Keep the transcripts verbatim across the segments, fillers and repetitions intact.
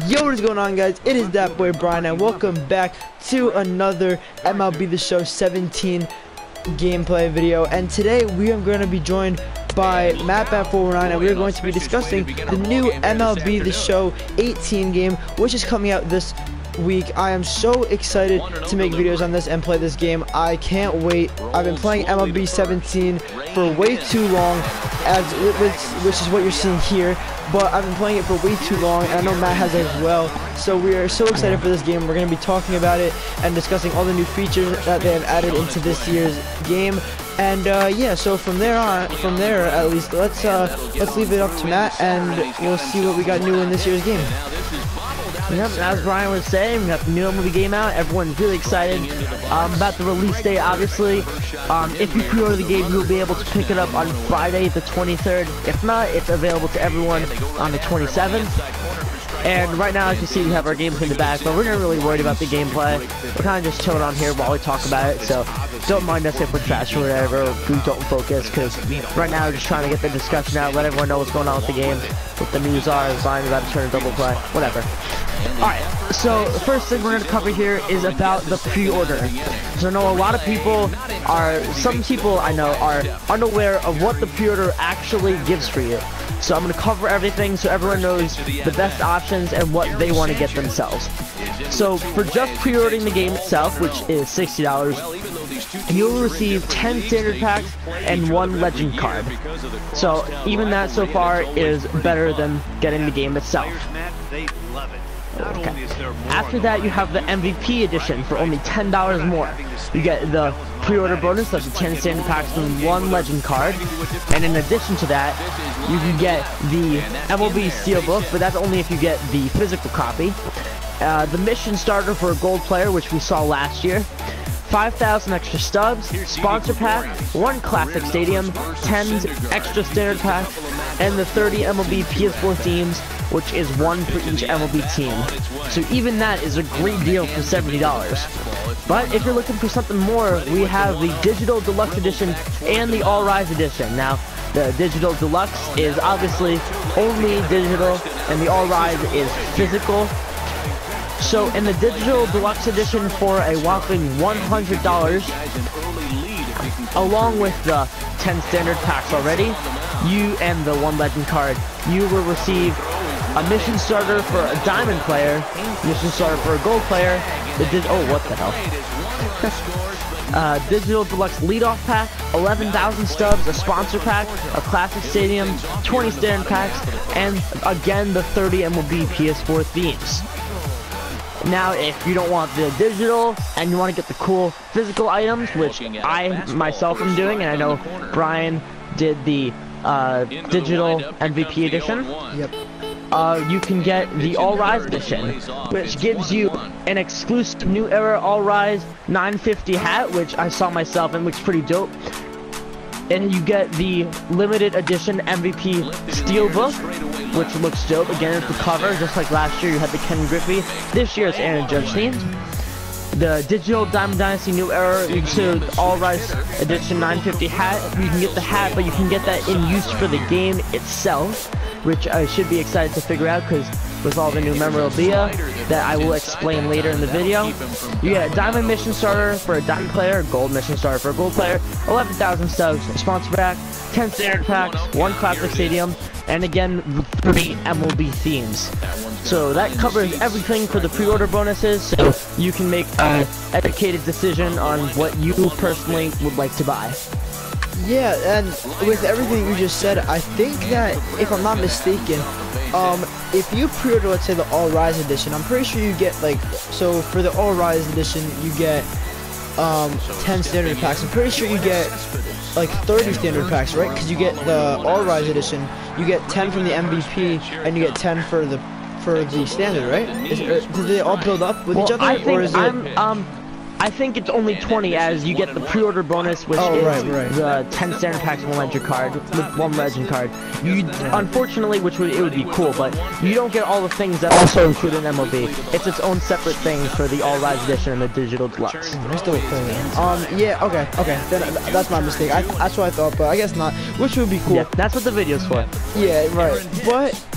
Yo, what is going on, guys? It is that boy Brian, and welcome back to another M L B The Show seventeen gameplay video. And today we are going to be joined by Matt Bat four one nine, and we are going to be discussing the new M L B The Show eighteen game, which is coming out this week. I am so excited to make videos on this and play this game. I can't wait. I've been playing M L B seventeen for way too long, as which, which is what you're seeing here. But I've been playing it for way too long, and I know Matt has as well. So we are so excited for this game. We're going to be talking about it and discussing all the new features that they have added into this year's game. And uh, yeah, so from there on, from there at least, let's uh, let's leave it up to Matt, and we'll see what we got new in this year's game. Yep, as Brian was saying, we got the new M L B game out. Everyone's really excited um, about the release date, obviously. Um, if you pre-order the game, you'll be able to pick it up on Friday the twenty-third. If not, it's available to everyone on the twenty-seventh. And right now, as you see, we have our gameplay in the back, but we're not really worried about the gameplay. We're kind of just chilling on here while we talk about it, so don't mind us if we're trash or whatever, or we don't focus, because right now we're just trying to get the discussion out, let everyone know what's going on with the game, what the news are, is Brian about to turn a double play, whatever. Alright, so the first thing we're going to cover here is about the pre-order. So I know a lot of people are, some people I know are unaware of what the pre-order actually gives for you. So I'm going to cover everything so everyone knows the best options and what they want to get themselves. So for just pre-ordering the game itself, which is sixty dollars, you'll receive ten standard packs and one legend card. So even that so far is better than getting the game itself. Okay. After that, you have the M V P edition for only ten dollars more. You get the pre-order bonus of the ten standard packs and one legend card. And in addition to that, you can get the M L B Steelbook, but that's only if you get the physical copy. Uh, the mission starter for a gold player, which we saw last year. five thousand extra stubs, sponsor pack, one classic stadium, ten extra standard packs, and the thirty M L B P S four themes, which is one for each M L B team. So even that is a great deal for seventy dollars. But if you're looking for something more, we have the Digital Deluxe Edition and the All Rise Edition. Now, the Digital Deluxe is obviously only digital, and the All Rise is physical. So in the Digital Deluxe Edition, for a whopping one hundred dollars, along with the ten standard packs already, you and the one legend card, you will receive a mission starter for a diamond player, mission starter for a gold player, the dig oh what the hell, uh, Digital Deluxe leadoff pack, eleven thousand stubs, a sponsor pack, a classic stadium, twenty standard packs, and again the thirty M L B P S four themes. Now, if you don't want the digital and you want to get the cool physical items, which I myself am doing, and I know Brian did the uh, digital M V P edition. Yep. Uh, you can get the All Rise edition, which gives you an exclusive New Era All Rise nine fifty hat, which I saw myself and looks pretty dope. And you get the limited edition M V P Steelbook, which looks dope. Again, it's the cover, just like last year you had the Ken Griffey. This year it's Aaron Judge themed. The Digital Diamond Dynasty New Era, you can All Rise Edition nine fifty hat. You can get the hat, but you can get that in use for the game itself, which I should be excited to figure out, because with all the new memorabilia that I will explain later in the video. You get a diamond mission starter for a diamond player, a gold mission starter for a gold player, eleven thousand stubs, a sponsor pack, ten standard packs, one classic stadium, and again, thirty M L B themes. So that covers everything for the pre-order bonuses, so you can make an educated decision on what you personally would like to buy. Yeah, and with everything you just said, I think that, if I'm not mistaken, um, if you pre-order, let's say, the All Rise edition, I'm pretty sure you get, like, so for the All Rise edition, you get um, ten standard packs. I'm pretty sure you get, like, thirty standard packs, right? Because you get the All Rise edition, you get ten from the M V P, and you get ten for the for the standard, right? Is, uh, do they all build up with well, each other, I think or is it? I'm, um, I think it's only twenty, as you get the pre-order bonus, which oh, is right, right. the ten standard packs and one legend card. With one legend card, you unfortunately, which would it would be cool, but you don't get all the things that also include an M L B. It's its own separate thing for the All Rise edition and the Digital Deluxe. Oh, still um, yeah, okay, okay, then that's my mistake. I, that's what I thought, but I guess not. Which would be cool. Yeah, that's what the video's for. Yeah, right. But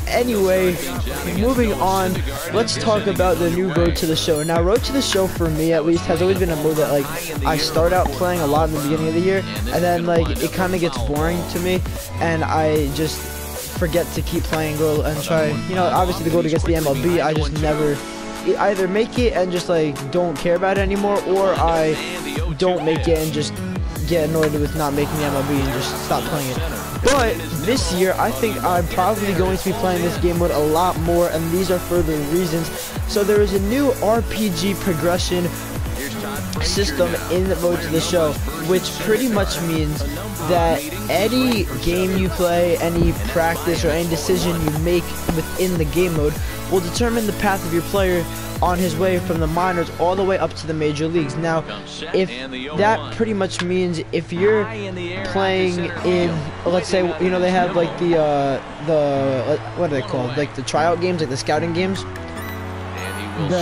anyway, moving on, let's talk about the new Road to the Show. Now, Road to the Show, for me at least, has always been a mode that, like, I start out playing a lot in the beginning of the year, and then, like, it kind of gets boring to me, and I just forget to keep playing go and try, you know, obviously the goal to get to the M L B, I just never either make it and just, like, don't care about it anymore, or I don't make it and just get annoyed with not making the M L B and just stop playing it. But this year, I think I'm probably going to be playing this game mode a lot more, and these are for the reasons. So there is a new R P G progression system in the Road to the Show, which pretty much means that any game you play, any practice, or any decision you make within the game mode will determine the path of your player on his way from the minors all the way up to the major leagues. Now, if that pretty much means if you're playing in, let's say, you know, they have like the uh the what are they called, like the tryout games, like the scouting games. The,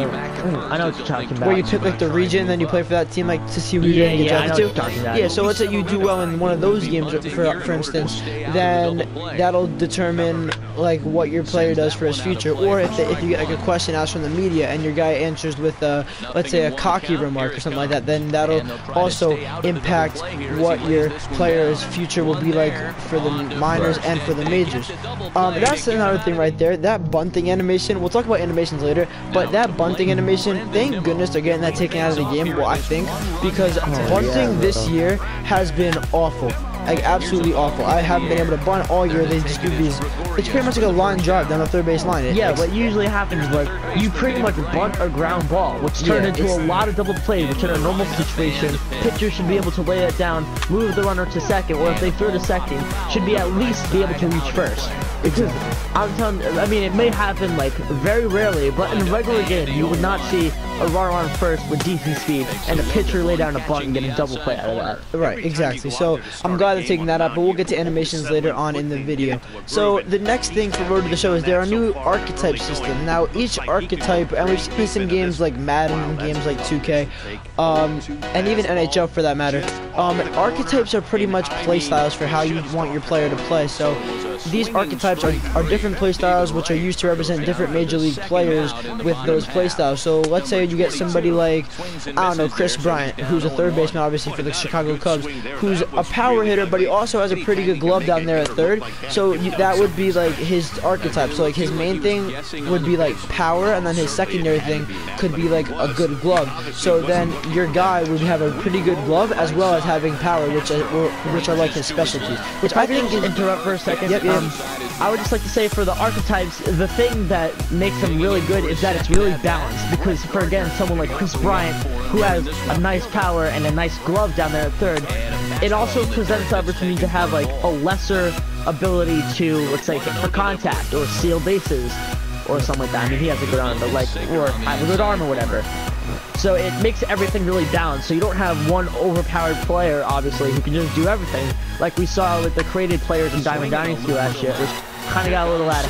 I know what you're talking about. Where you pick like the region, and then you play for that team, like to see who you're yeah, gonna get yeah, drafted to. Yeah, so let's say you do well in one of those games, for for instance, then that'll determine like what your player does for his future. Or if they, if you get like a question asked from the media and your guy answers with uh, let's say a cocky remark or something like that, then that'll also impact what your player's future will be like for the minors and for the majors. Um, that's another thing right there. That bunting animation. We'll talk about animations later. But that bunting animation, thank goodness they're getting that taken out of the game, well, I think, because bunting this year has been awful. Like, absolutely awful. I haven't been able to bunt all year. They just do these. It's pretty much like a line drive down the third base line. It, yeah, like, what usually happens is, like, you pretty much bunt a ground ball, which turns yeah, into a lot of double plays, which in a normal situation, pitcher should be able to lay it down, move the runner to second, or if they throw to second, should be at least be able to reach first. Because I'm telling, I mean, it may happen like very rarely, but in a regular game, you would not see a runner on first with decent speed and a pitcher lay down a bunt and get a double play out of that. Right, exactly. So I'm glad they're taking that up, but we'll get to animations later on in the video. So the next thing for Road to the Show is there are new archetype system. Now each archetype, and we've seen this in games like Madden and games like two K, um, and even N H L for that matter. Um, archetypes are pretty much play styles for how you want your player to play. So these archetypes are, are different play styles which are used to represent different major league players with those play styles. So let's say you get somebody like, I don't know, Chris Bryant, who's a third baseman obviously for the Chicago Cubs, who's a power hitter, but he also has a pretty good glove down there at third. So you, that would be like his archetype. So like his main thing would be like power, and then his secondary thing could be like a good glove. So then your guy would have a pretty good glove as well as having power, which are, which are like his specialties. Which I think is, interrupt for a second. Yep, yep. Um, I would just like to say for the archetypes, the thing that makes them really good is that it's really balanced. Because for again, someone like Chris Bryant, who has a nice power and a nice glove down there at third, it also presents the opportunity to have like a lesser ability to, let's say, hit for contact or steal bases or something like that. I mean, he has a good arm, but like, or have a good arm or whatever. So it makes everything really balanced. So you don't have one overpowered player, obviously, who can just do everything, like we saw with the created players in Diamond Dynasty last year, which kind of got a little out of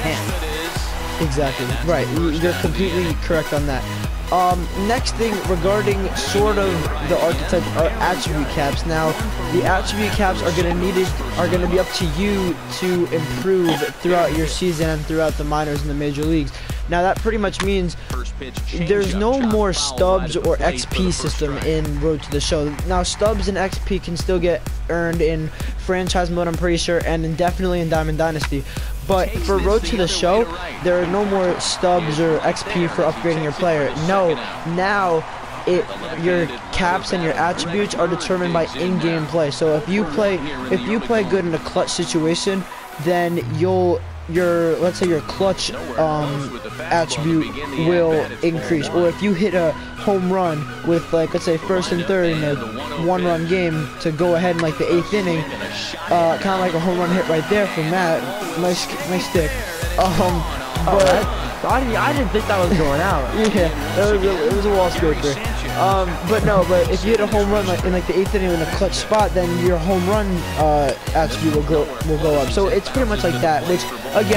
hand. Exactly. Right. You're completely correct on that. Um, next thing regarding sort of the archetype are attribute caps. Now, the attribute caps are gonna need it, are gonna be up to you to improve throughout your season and throughout the minors and the major leagues. Now that pretty much means there's no more stubs or X P system in Road to the Show. Now stubs and X P can still get earned in franchise mode, I'm pretty sure, and indefinitely in Diamond Dynasty. But for Road to the Show, there are no more stubs or X P for upgrading your player. No, now it your caps and your attributes are determined by in-game play. So if you play if you play good in a clutch situation, then you'll your let's say your clutch um, attribute will increase. Or if you hit a home run with like let's say first and third in a one-run game to go ahead in like the eighth inning, uh, kind of like a home run hit right there from Matt. Nice, nice stick. Um, but oh, I, didn't, I didn't think that was going out. Yeah, it was a, it was a wall scraper. Um, but no, but if you hit a home run like in like the eighth inning in a clutch spot, then your home run uh, attribute will go will go up. So it's pretty much like that. Which again,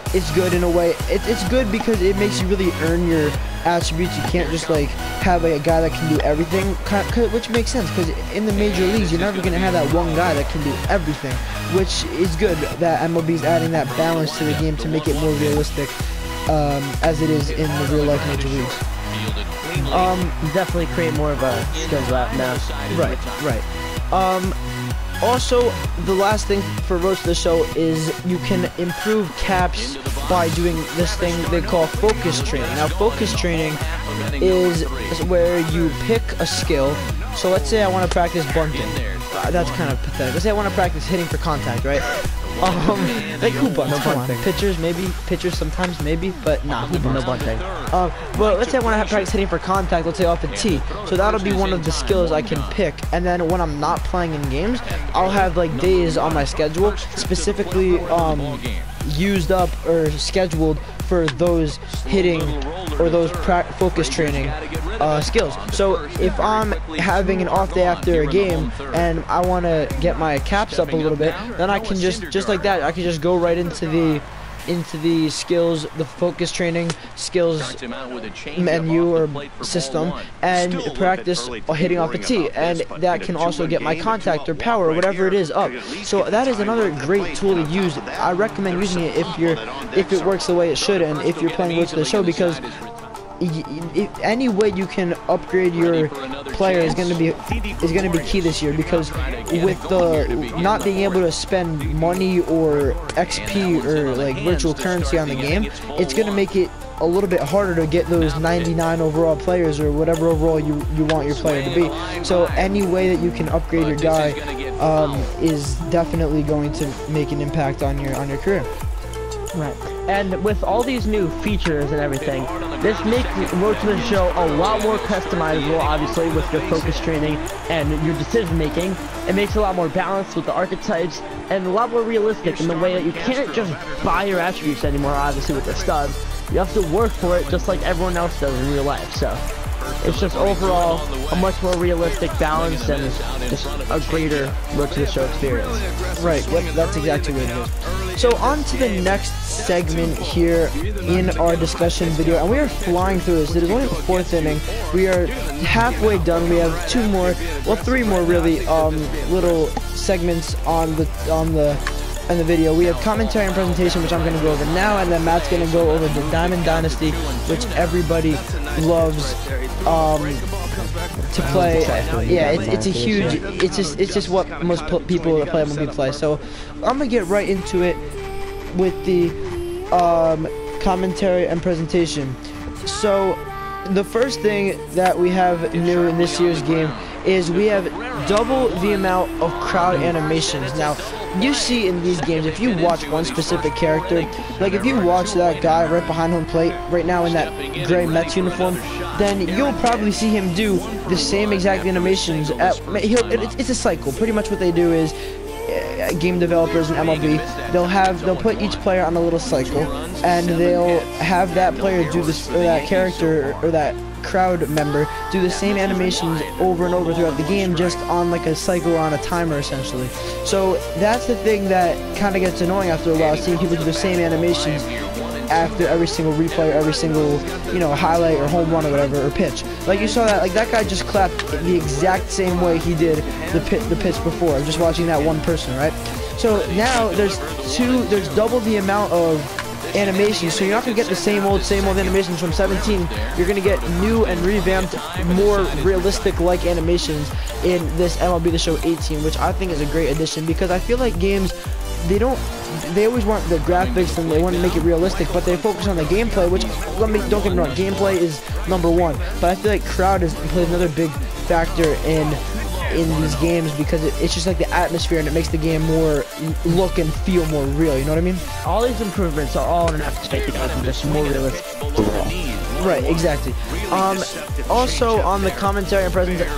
it's good in a way. It, it's good because it makes you really earn your attributes. You can't just like have a, a guy that can do everything, which makes sense because in the major leagues you're never going to have that one guy that can do everything, which is good that M L B is adding that balance to the game to make it more realistic, um, as it is in the real life major leagues. Um, definitely create more of a skill lap now. Right, right. Um, also, the last thing for Road to the Show is you can improve caps by doing this thing they call focus training. Now, focus training is where you pick a skill. So let's say I want to practice bunting. Uh, that's kind of pathetic. Let's say I want to practice hitting for contact, right? Um, like who bunts? No Come bunting. on, pitchers maybe, pitchers sometimes maybe, but nah, who bunts? No bunting. Um, well, let's say I want to practice hitting for contact. Let's say off the tee. So that'll be one of the skills I can pick. And then when I'm not playing in games, I'll have like days on my schedule specifically um used up or scheduled for those hitting or those focus training uh, skills. So if I'm having an off day after a game and I want to get my caps up a little bit, then I can just just like that I can just go right into the into the skills, the focus training skills menu or system, and practice hitting off a tee, and that can also get my contact or power or whatever it is up. So that is another great tool to use. I recommend using it if you're if it works the way it should and if you're playing Road to the Show, because If any way you can upgrade your player is going to be is going to be key this year, because with the not being able to spend money or X P or like virtual currency on the game, it's going to make it a little bit harder to get those ninety-nine overall players or whatever overall you you want your player to be. So any way that you can upgrade your guy um, is definitely going to make an impact on your on your career. Right. And with all these new features and everything, this makes Road to the Show a lot more customizable, obviously, with your focus training and your decision making. It makes it a lot more balanced with the archetypes and a lot more realistic in the way that you can't just buy your attributes anymore, obviously, with the studs. You have to work for it just like everyone else does in real life. So it's just overall a much more realistic balance and just a greater Road to the Show experience. Right, yep, that's exactly what it is. So on to the next segment here in our discussion video, and we are flying through this. It is only the fourth inning. We are halfway done. We have two more, well, three more really, um, little segments on the on the in the video. We have commentary and presentation, which I'm going to go over now, and then Matt's going to go over the Diamond Dynasty, which everybody loves um, to play. Yeah, it's, it's a huge. It's just it's just what most people that play M L B play. So I'm gonna get right into it with the um, commentary and presentation. So the first thing that we have new in this year's game is we have double the amount of crowd animations. Now, you see in these games, if you watch one specific character, like if you watch that guy right behind home plate right now in that gray Mets uniform, then you'll probably see him do the same exact animations. At, he'll, it, it's a cycle. Pretty much what they do is uh, game developers in M L B, they'll have they'll put each player on a little cycle, and they'll have that player do this, or that character, or that crowd member do the same animations over and over throughout the game, just on like a cycle or on a timer essentially. So that's the thing that kind of gets annoying after a while, seeing people do the same animations after every single replay or every single, you know, highlight or home run or whatever, or pitch. Like you saw that, like that guy just clapped the exact same way he did the pit the pitch before, just watching that one person, right? So now there's two there's double the amount of animations, so you're not going to get the same old same old animations from seventeen. You're going to get new and revamped, more realistic like animations in this M L B The Show eighteen, which I think is a great addition, because I feel like games, they don't they always want the graphics and they want to make it realistic, but they focus on the gameplay, which, let me don't get me wrong, gameplay is number one, but I feel like crowd is plays another big factor in in these games, because it, it's just like the atmosphere, and it makes the game more look and feel more real, you know what I mean? All these improvements are all in an effort to make the game just more realistic overall. Right, exactly. Um, also on the commentary and, present and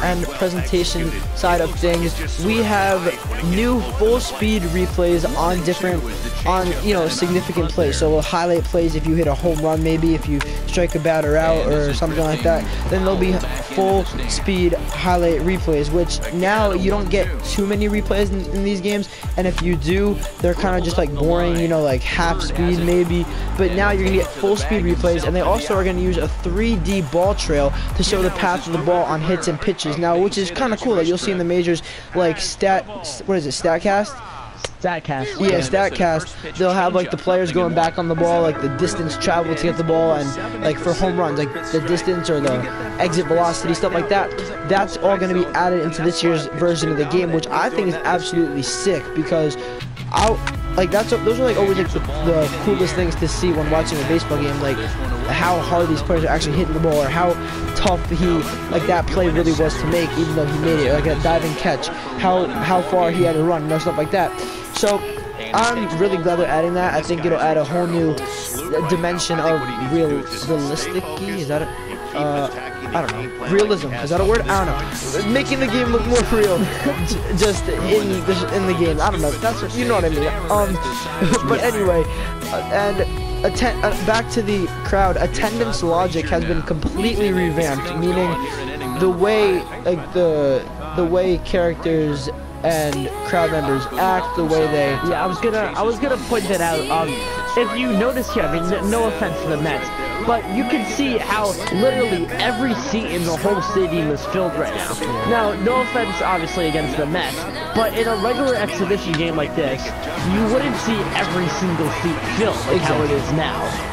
presentation side of things, we have new full speed replays on different, on, you know, significant plays. So we'll highlight plays if you hit a home run, maybe if you strike a batter out or something like that. Then there'll be full speed highlight replays, which now you don't get too many replays in, in these games. And if you do, they're kind of just like boring, you know, like half speed maybe. But now you're gonna get full speed replays, and they also are gonna use a three D ball trail to show the path of the ball on hits and pitches now, which is kind of cool that you'll see in the majors, like stat, what is it, StatCast? StatCast. Yeah, StatCast. They'll have like the players going back on the ball, like the distance traveled to get the ball, and like for home runs, like the distance or the exit velocity, stuff like that. That's all going to be added into this year's version of the game, which I think is absolutely sick, because I like that's those are like always like the, the coolest things to see when watching a baseball game, like how hard these players are actually hitting the ball, or how tough he like that play really was to make, even though he made it, like a diving catch, how how far he had to run, you know, stuff like that. So I'm really glad they're adding that. I think it'll add a whole new dimension of real realistic. Is that it? Uh, I don't know. Realism. Is that a word? I don't know. Making the game look more real, just in the in the game. I don't know. That's, you know what I mean. Um, but anyway, uh, and atten uh, back to the crowd. Attendance logic has been completely revamped, meaning the way like the the way characters and crowd members act, the way they. Yeah, I was gonna, I was gonna point that out. Um, if you notice here, I mean, no offense to the Mets, but you can see how literally every seat in the whole stadium is filled right now. Now, no offense, obviously, against the Mets, but in a regular exhibition game like this, you wouldn't see every single seat filled like exactly how it is now.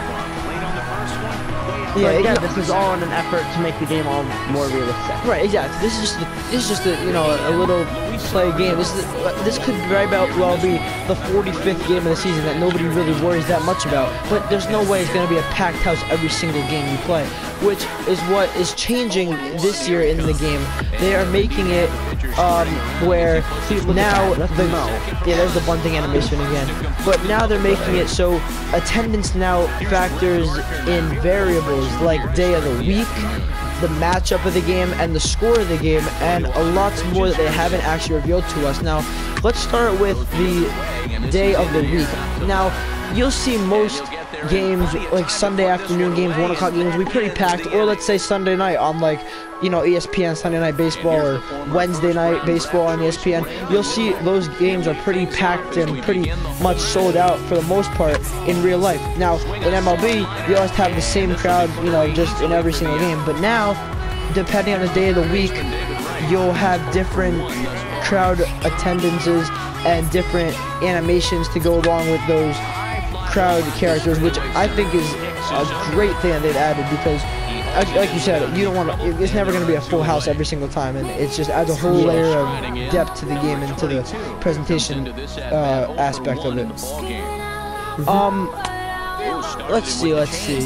Yeah, but again, this is all in an effort to make the game all more realistic. Right, exactly. This is just, the, this is just a, you know, a little play game. This is, this could very well be the forty-fifth game of the season that nobody really worries that much about. But there's no way it's going to be a packed house every single game you play, which is what is changing this year in the game. They are making it um, where now the yeah, there's the bunting animation again. But now they're making it so attendance now factors in variables like day of the week, the matchup of the game, and the score of the game, and a lot more that they haven't actually revealed to us. Now, let's start with the day of the week. Now, you'll see most games, like Sunday afternoon games, one o'clock games, will be pretty packed, or let's say Sunday night on like, you know, E S P N Sunday Night Baseball, or Wednesday Night Baseball on E S P N. You'll see those games are pretty packed and pretty much sold out for the most part in real life. Now, in M L B, you always have the same crowd, you know, just in every single game. But now, depending on the day of the week, you'll have different crowd attendances and different animations to go along with those crowd characters, which I think is a great thing that they've added, because like you said, you don't want to, it's never going to be a full house every single time, and it's just adds a whole layer of depth to the game and to the presentation uh, aspect of it. Um, let's see, let's see.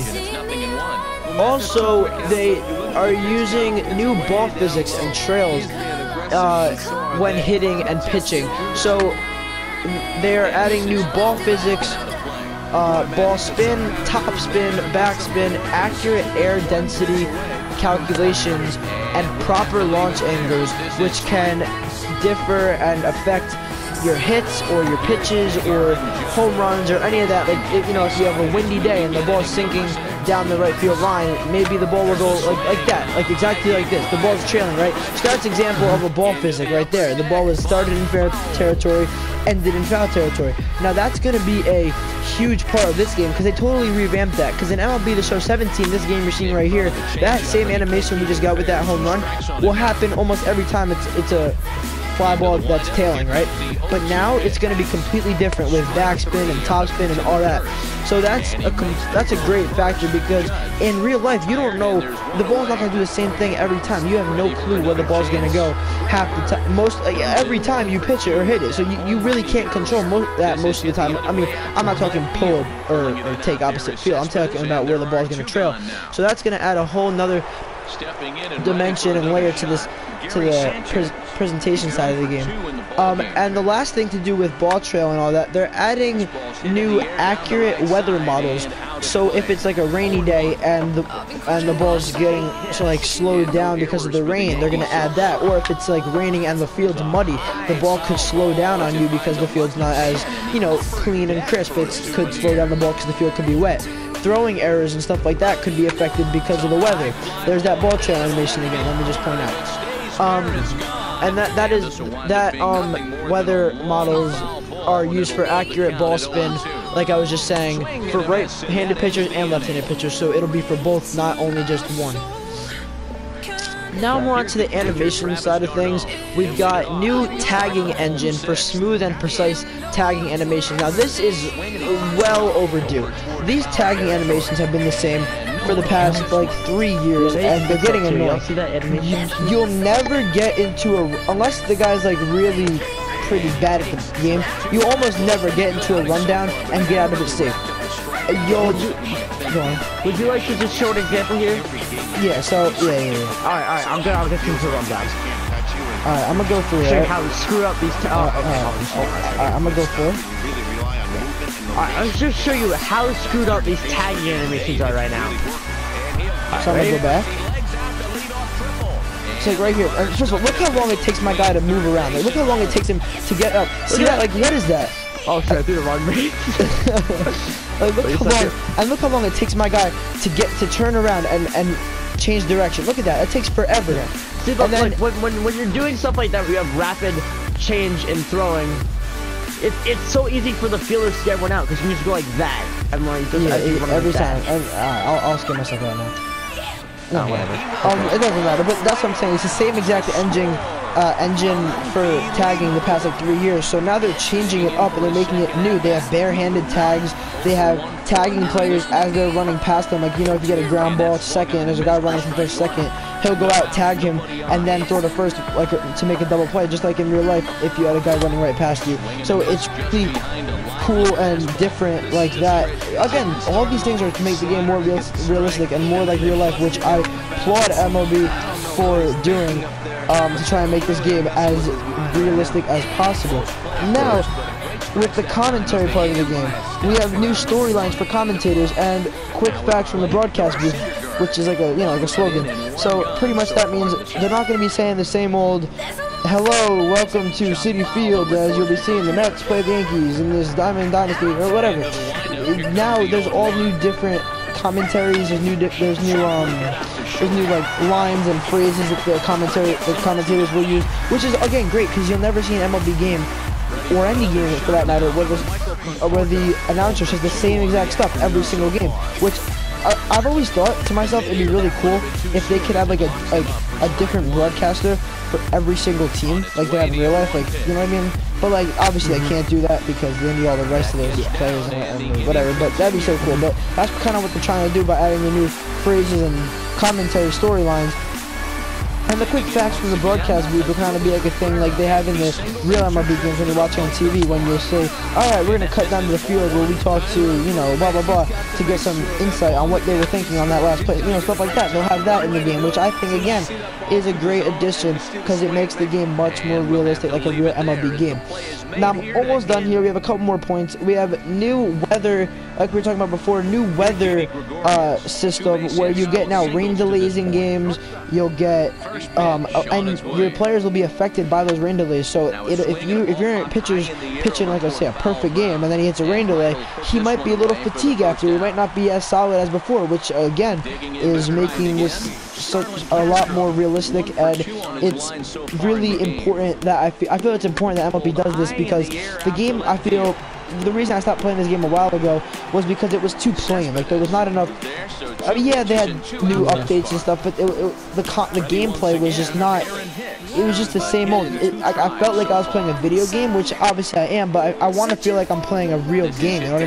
Also, they are using new ball physics and trails uh, when hitting and pitching. So they are adding new ball physics. Uh, ball spin, top spin, back spin, accurate air density calculations, and proper launch angles, which can differ and affect your hits or your pitches or home runs or any of that. Like, if, you know, if you have a windy day and the ball is sinking down the right field line, maybe the ball will go like, like that, like exactly like this. The ball's trailing, right? So that's an example of a ball physics right there. The ball was started in fair territory, ended in foul territory. Now that's going to be a huge part of this game, because they totally revamped that. Because in M L B The Show seventeen, this game you're seeing right here, that same animation we just got with that home run will happen almost every time it's it's a fly ball that's tailing, right? But now it's going to be completely different with backspin and topspin and all that. So that's a that's a great factor, because in real life you don't know, the ball's not going to do the same thing every time. You have no clue where the ball's going to go half the time, most like, every time you pitch it or hit it. So you, you really can't control mo that most of the time. I mean, I'm not talking pull or, or take opposite field. I'm talking about where the ball's going to trail. So that's going to add a whole nother dimension and layer to this to the pre presentation side of the game. Um, and the last thing to do with ball trail and all that, they're adding new accurate weather models So if it's like a rainy day and the and the ball's getting so like slowed down because of the rain, they're gonna add that. Or if it's like raining and the field's muddy, the ball could slow down on you because the field's not as, you know, clean and crisp. It could slow down the ball because the field could be wet. Throwing errors and stuff like that could be affected because of the weather. There's that ball trail animation again. Let me just point out. Um, and that that is that um weather models are used for accurate ball spin, like I was just saying, for right-handed pitchers and left-handed pitchers, so it'll be for both, not only just one. Now more on to the animation side of things. We've got new tagging engine for smooth and precise tagging animation. Now this is well overdue. These tagging animations have been the same for the past like three years, and they're getting annoying. You'll never get into a, unless the guy's like really pretty bad at the game, you almost never get into a rundown and get out of it safe. You'll do, go on. Would you like to just show an example here? Yeah, so, yeah, yeah, yeah. Alright, alright, I'm gonna, I'll get into the rundown. Alright, I'm gonna go through it. Show you how to screw up these, uh, okay, alright, alright, I'm gonna go through it. Alright, I'll just show you how screwed up these tagging animations are right now. So I'm gonna go back. It's like right here. First of all, look how long it takes my guy to move around. Like, look how long it takes him to get up. See that? Like, what is that? Oh shit, I threw the wrong way. Like, look how long, and look how long it takes my guy to get to turn around and and change direction. Look at that. It takes forever. Yeah. See, but then, like, when when when you're doing stuff like that, where you have rapid change in throwing, it, it's so easy for the fielders to get one out because you just go like that and like just yeah, it, every like time. Every, uh, I'll I'll skip myself right now. No, whatever. Um, it doesn't matter, but that's what I'm saying. It's the same exact engine, uh, engine for tagging the past like three years. So now they're changing it up and they're making it new. They have bare-handed tags. They have tagging players as they're running past them. Like, you know, if you get a ground ball to second, there's a guy running from first to second. He'll go out, tag him, and then throw to first, like to make a double play, just like in real life if you had a guy running right past you. So it's really cool and different like that. Again, all these things are to make the game more real, realistic and more like real life, which I applaud M L B for doing, um, to try and make this game as realistic as possible. Now, with the commentary part of the game, we have new storylines for commentators and quick facts from the broadcast booth, which is like a, you know, like a slogan. So pretty much that means they're not going to be saying the same old, hello, welcome to Citi Field, as you'll be seeing the Mets play the Yankees in this Diamond Dynasty, or whatever. Now there's all new different commentaries, there's new, there's new, um, there's new, like, lines and phrases that the commentary, the commentators will use, which is, again, great, because you'll never see an M L B game, or any game for that matter, where the, where the announcer says the same exact stuff every single game, which I, I've always thought to myself it'd be really cool if they could have like a, a, a different broadcaster for every single team, like they have in real life, like, you know what I mean? But like, obviously I can't do that because they need all the rights to those players and, and whatever, but that'd be so cool. But that's kind of what they're trying to do by adding the new phrases and commentary storylines. And the quick facts from the broadcast booth will kind of be like a thing like they have in the real M L B games when you watch on T V, when you'll say, alright, we're going to cut down to the field where we talk to, you know, blah, blah, blah, to get some insight on what they were thinking on that last play, you know, stuff like that. They'll have that in the game, which I think, again, is a great addition because it makes the game much more realistic, like a real M L B game. Now, I'm almost done here. We have a couple more points. We have new weather, like we were talking about before, new weather uh, system where you get now rain delays in games. You'll get, um, and your players will be affected by those rain delays. So it, if you if you're pitchers pitching like, let's say, a perfect game, and then he hits a rain delay, he might be a little fatigued after. He might not be as solid as before, which again is making this such a lot more realistic. And it's really important that I feel I feel it's important that M L B does this, because the game, I feel, the reason I stopped playing this game a while ago was because it was too plain. Like, there was not enough. I mean, yeah, they had new updates and stuff, but it, it, the the gameplay was just not. It was just the same old. It, I, I felt like I was playing a video game, which obviously I am, but I, I want to feel like I'm playing a real game. You know what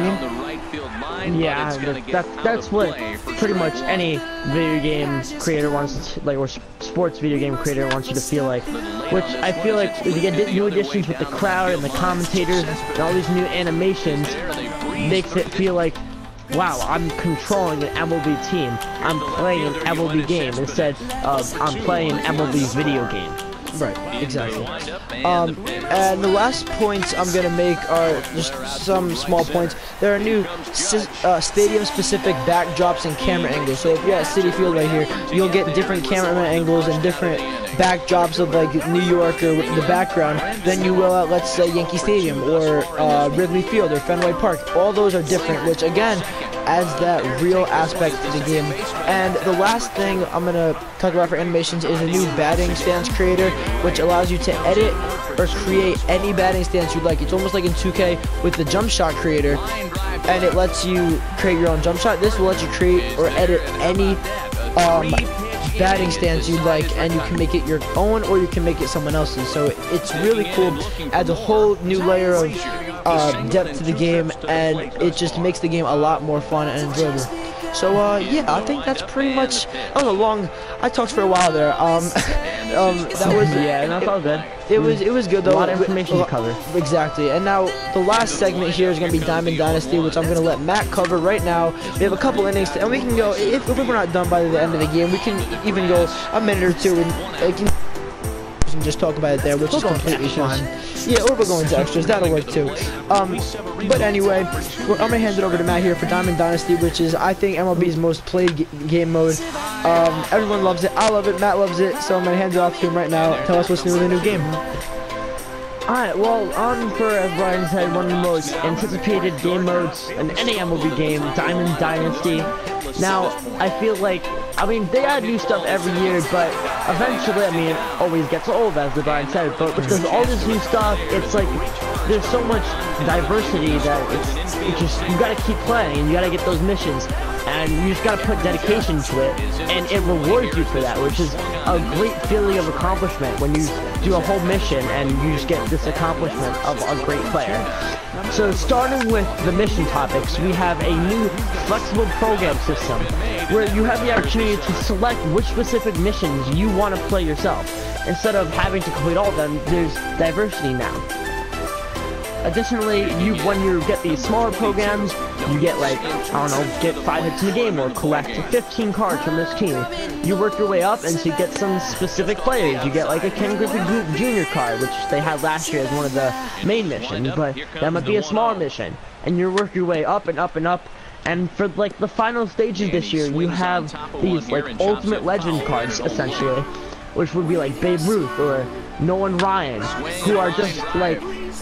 I mean? Yeah, that, that that's what pretty much any video game creator wants to, like, or sports video game creator wants you to feel like. Which I feel like if you get new additions with the crowd and the commentators and all these new animations, makes it feel like, wow, I'm controlling an M L B team. I'm playing an M L B game instead of I'm playing an M L B video game. Right, exactly. Um, and the last points I'm gonna make are just some small points. There are new uh, stadium-specific backdrops and camera angles. So if you're at Citi Field right here, you'll get different camera angles and different backdrops of like New York or the background than you will at, let's say, Yankee Stadium or uh, Wrigley Field or Fenway Park. All those are different, which again adds that real aspect to the game. And the last thing I'm gonna talk about for animations is a new batting stance creator, which allows you to edit or create any batting stance you'd like. It's almost like in two K with the jump shot creator, and it lets you create your own jump shot. This will let you create or edit any um, batting stance you'd like, and you can make it your own or you can make it someone else's. So it's really cool. Adds a whole new layer of uh, depth to the game, and it just makes the game a lot more fun and enjoyable. So uh, yeah, I think that's pretty much. That was a long. I talked for a while there. Um, um, that was yeah, that's all good. It was it was good though. A lot of information to cover. Exactly. And now the last segment here is gonna be Diamond Dynasty, which I'm gonna let Matt cover right now. We have a couple innings, to, and we can go. If, if we're not done by the end of the game, we can even go a minute or two and. Uh, can, and just talk about it there, which is completely fine. Yeah, or we're going to extras. That'll work too. Um, but anyway, I'm gonna hand it over to Matt here for Diamond Dynasty, which is I think M L B's most played game mode. Um, everyone loves it. I love it. Matt loves it. So I'm gonna hand it off to him right now. Tell us what's new with the new game. Alright, well, on for, as Brian said, one of the most anticipated game modes in any M L B game, Diamond Dynasty. Now, I feel like, I mean, they add new stuff every year, but eventually, I mean, it always gets old, as the Brian said, but because all this new stuff, it's like, there's so much diversity that it's, it's just, you gotta keep playing, and you gotta get those missions, and you just gotta put dedication to it, and it rewards you for that, which is a great feeling of accomplishment when you do a whole mission, and you just get this accomplishment of a great player. So starting with the mission topics, we have a new flexible program system where you have the opportunity to select which specific missions you want to play yourself. Instead of having to complete all of them, there's diversity now. Additionally, you when you get these smaller programs, you get like, I don't know, get five hits in the game or collect fifteen cards from this team. You work your way up and so you get some specific players. You get like a Ken Griffey Junior card, which they had last year as one of the main missions, but that might be a smaller mission. And you work your way up and up and up. And for like the final stages this year, you have these like ultimate legend cards essentially, which would be like Babe Ruth or Nolan Ryan, who are just like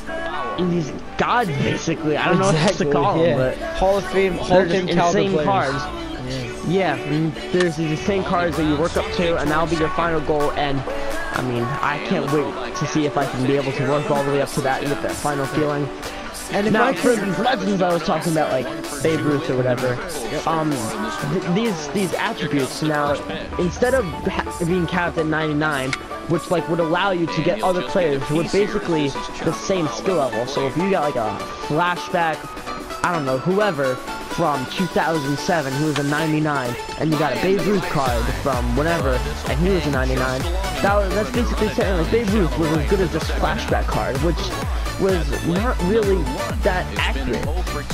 these gods basically. I don't know exactly, what else to call yeah. them, but Hall of Fame, Hall of Fame insane players. cards. Yeah, yeah, and there's these insane cards that you work up to, and that'll be your final goal. And I mean, I can't wait to see if I can be able to work all the way up to that and get that final feeling. And now for the legends I was talking about, like Babe Ruth or whatever, um, th these these attributes now, instead of ha being capped at ninety-nine, which like would allow you to get other players who are basically the same skill level. So if you got like a flashback, I don't know, whoever from two thousand seven who was a ninety-nine, and you got a Babe Ruth card from whatever, and he was a ninety-nine, that was, that's basically saying like Babe Ruth was as good as this flashback card, which was not really that accurate.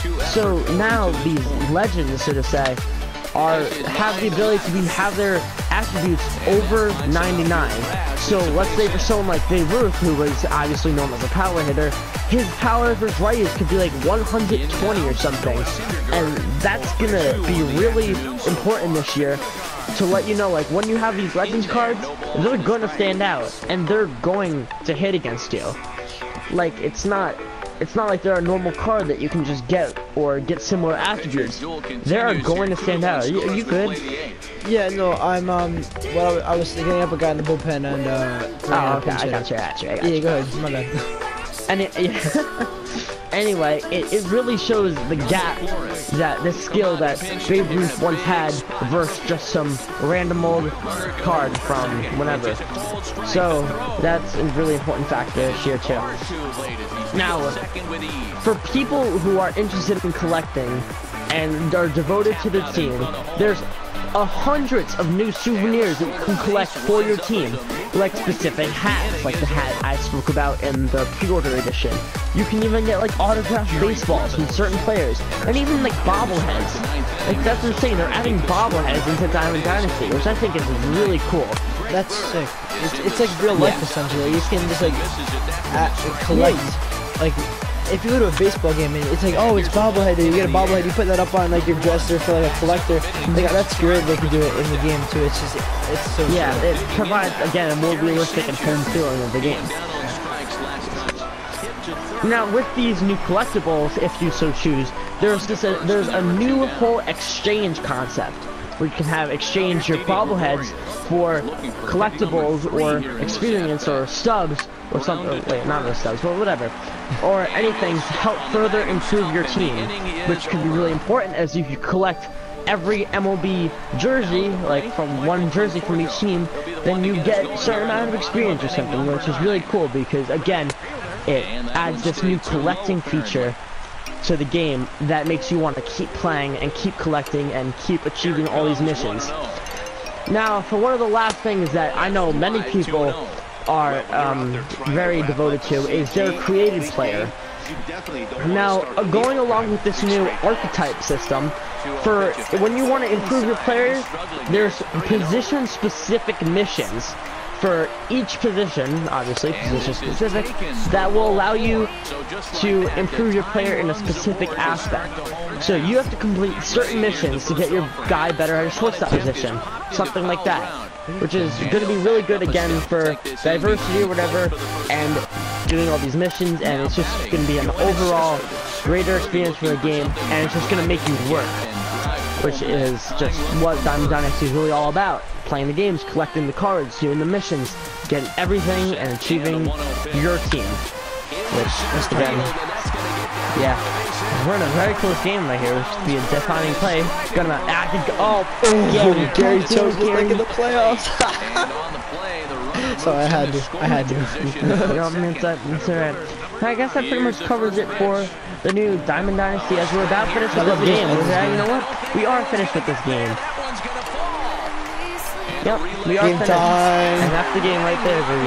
So now these legends, so to say, are have the ability to be have their attributes over ninety-nine. So let's say for someone like Babe Ruth, who was obviously known as a power hitter, his power versus righties could be like one hundred twenty or something, and that's gonna be really important this year to let you know, like, when you have these legends cards, they're gonna stand out and they're going to hit against you. Like, it's not it's not like they're a normal card that you can just get or get similar attributes. They are going to stand out. Are you, are you good? Yeah, no, I'm um well I was getting up a guy in the bullpen and uh oh, okay, I got you, I got you, I got you. Yeah, go ahead, my bad. And it, yeah. Anyway, it, it really shows the gap that this skill that Babe Ruth once had versus just some random old card from whenever. So that's a really important factor here too. Now, for people who are interested in collecting and are devoted to the team, there's uh, hundreds of new souvenirs that you can collect for your team, like specific hats, like the hat I spoke about in the pre-order edition. You can even get like autographed baseballs from certain players, and even like bobbleheads. Like, that's insane. They're adding bobbleheads into Diamond Dynasty, which I think is really cool. That's sick. It's, it's like real life, Yeah. essentially. You can just like at, collect. Like if you go to a baseball game and it's like, oh, it's bobblehead day. You get a bobblehead. You put that up on like your dresser for like a collector. Like that's great. They can do it in the game too. It's just it's so. Yeah, sick. it provides again a more realistic and home feeling of the game. Now, with these new collectibles, if you so choose, there's this a, there's a new whole exchange concept where you can have exchange your bobbleheads for collectibles or experience or stubs or something. Or, wait, not the stubs, but whatever, or anything to help further improve your team, which can be really important as if you collect every M L B jersey, like from one jersey from each team, then you get a certain amount of experience or something, which is really cool because again, it adds this new collecting feature to the game that makes you want to keep playing and keep collecting and keep achieving all these missions. Now, for one of the last things that I know many people are um, very devoted to is their creative player. Now, uh, going along with this new archetype system, for when you want to improve your players, there's position-specific missions for each position, obviously position specific, that will allow you to improve your player in a specific aspect. So you have to complete certain missions to get your guy better at a shortstop position, something like that, which is going to be really good again for diversity or whatever, and doing all these missions, and it's just going to be an overall greater experience for the game, and it's just going to make you work, which is just what Diamond Dynasty is really all about. Playing the games, collecting the cards, doing the missions, getting everything, and achieving your team. Which, again, yeah, we're in a very close game right here, which should be a defining play. Gonna, I think, oh, Gary, Gary chose was like in the playoffs. So I had to, I had to. No, it's, uh, it's alright. I guess that pretty much covers it for the new Diamond Dynasty, as we're about finished with this game. Yeah, you know what? We are finished with this game. Yep, we are Game finished. time. And that's the game right there, baby.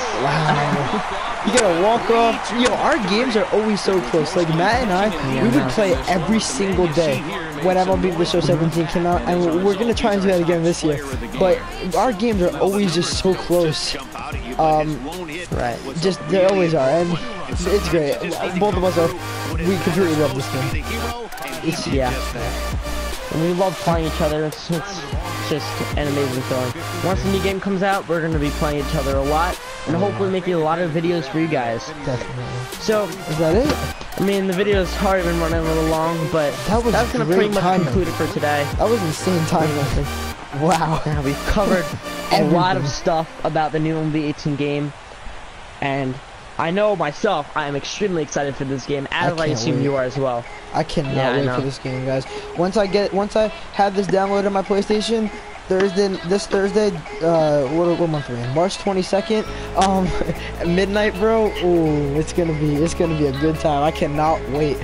Wow. You gotta walk off. Yo, our games are always so close. Like Matt and I, Yeah, we would no. play every single day when M L B The Show seventeen came out, and we're, we're gonna try and do that again this year. But our games are always just so close. Um, Right. just they always are, and it's great. Both of us are. We completely love this game. It's Yeah. And we love playing each other. It's, it's just an amazing feeling. Once the new game comes out, we're going to be playing each other a lot, and hopefully making a lot of videos for you guys. definitely. So, Is that it? I mean, the video's already been running a little long, but That was that's going to great pretty much timing. conclude it for today. That was insane timing. Wow. Yeah, we've covered a lot of Everything. stuff about the new M L B eighteen game, and I know myself, I am extremely excited for this game, as I, can't assume wait. you are as well. I cannot Yeah, I wait know. for this game, guys. Once I get, once I have this downloaded on my PlayStation, Thursday, this Thursday, uh, what, what month are we in? March twenty-second, um, at midnight, bro. Ooh, it's gonna be, it's gonna be a good time. I cannot wait.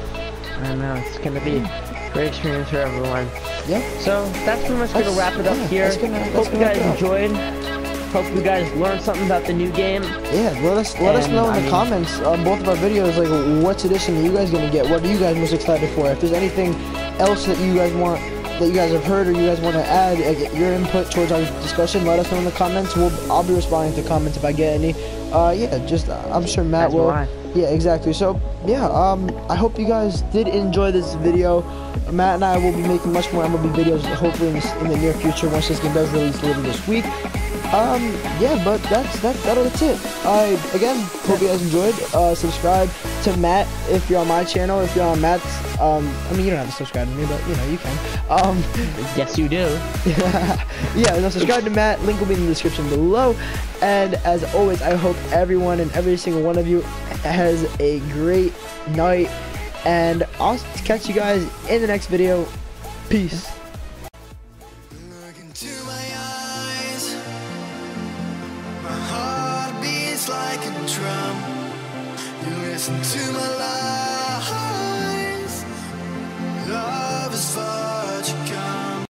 I know, it's going to be a great experience for everyone. Yeah. So, that's pretty much going to That's- wrap it up yeah, here. that's gonna- that's Hope you gonna guys wrap it up. enjoyed. Hope you guys learned something about the new game. Yeah, let us let us And, know in I the mean- comments on both of our videos, like what's edition are you guys gonna get? What are you guys most excited for? If there's anything else that you guys want, that you guys have heard or you guys want to add, like, your input towards our discussion, let us know in the comments. We'll I'll be responding to comments if I get any. Uh, yeah, just uh, I'm sure Matt As will. will I. Yeah, exactly. So yeah, um, I hope you guys did enjoy this video. Matt and I will be making much more M L B videos, hopefully in, this, in the near future once this game does release later this week. Um, yeah, but that's that, that that's it. I again hope you guys enjoyed. Uh, subscribe to Matt if you're on my channel. If you're on Matt's, um, I mean you don't have to subscribe to me, but you know you can. Um, Yes, you do. yeah, no, subscribe to Matt. Link will be in the description below. And as always, I hope everyone and every single one of you has a great night. And I'll catch you guys in the next video. Peace.